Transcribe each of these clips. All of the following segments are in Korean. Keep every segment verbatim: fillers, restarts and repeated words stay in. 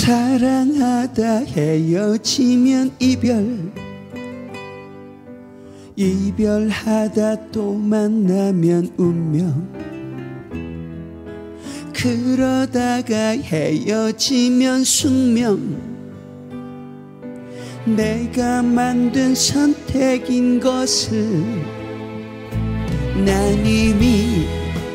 사랑하다 헤어지면 이별, 이별하다 또 만나면 운명. 그러다가 헤어지면 숙명. 내가 만든 선택인 것을 난 이미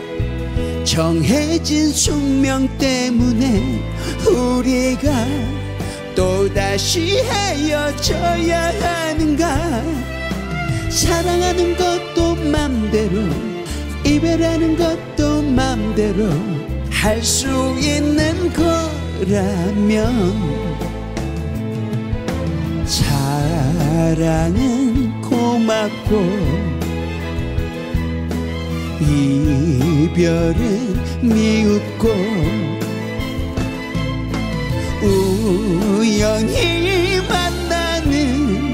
정해진 숙명 때문에 우리가 또다시 헤어져야 하는가. 사랑하는 것도 맘대로, 이별하는 것도 맘대로 할 수 있는 거라면 사랑은 고맙고 이별은 미흡고 우연히 만나는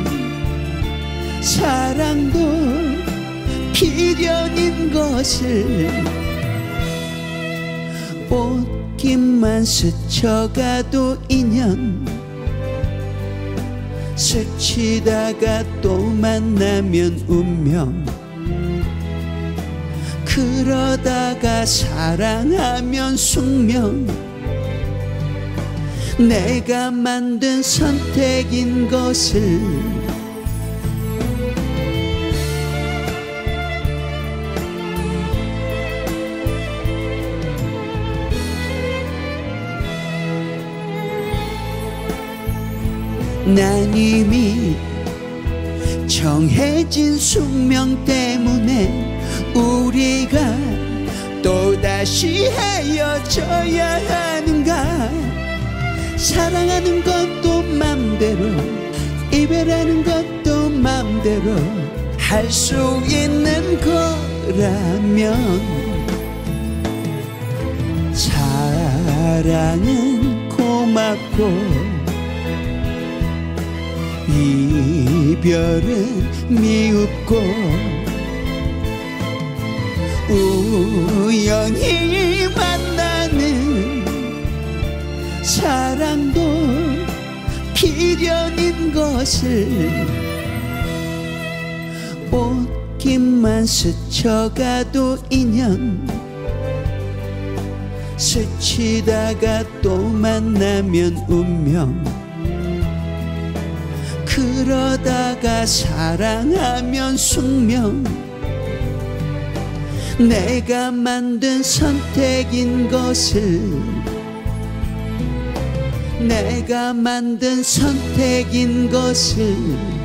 사랑도 필연인 것을 옷깃만 스쳐가도 인연, 스치다가 또 만나면 운명. 그러다가 사랑하면 숙명. 내가 만든 선택인 것을 난 이미 정해진 숙명 때문에 우리가 또다시 헤어져야 하는가. 사랑하는 것도 맘대로, 이별하는 것도 맘대로 할 수 있는 거라면 사랑은 고맙고 이별은 미흡고 우연히 만나는 사랑도 필연인 것을 옷깃만 스쳐가도 인연, 스치다가 또 만나면 운명. 그러다가 사랑하면 숙명. 내가 만든 선택인 것을 내가 만든 선택인 것을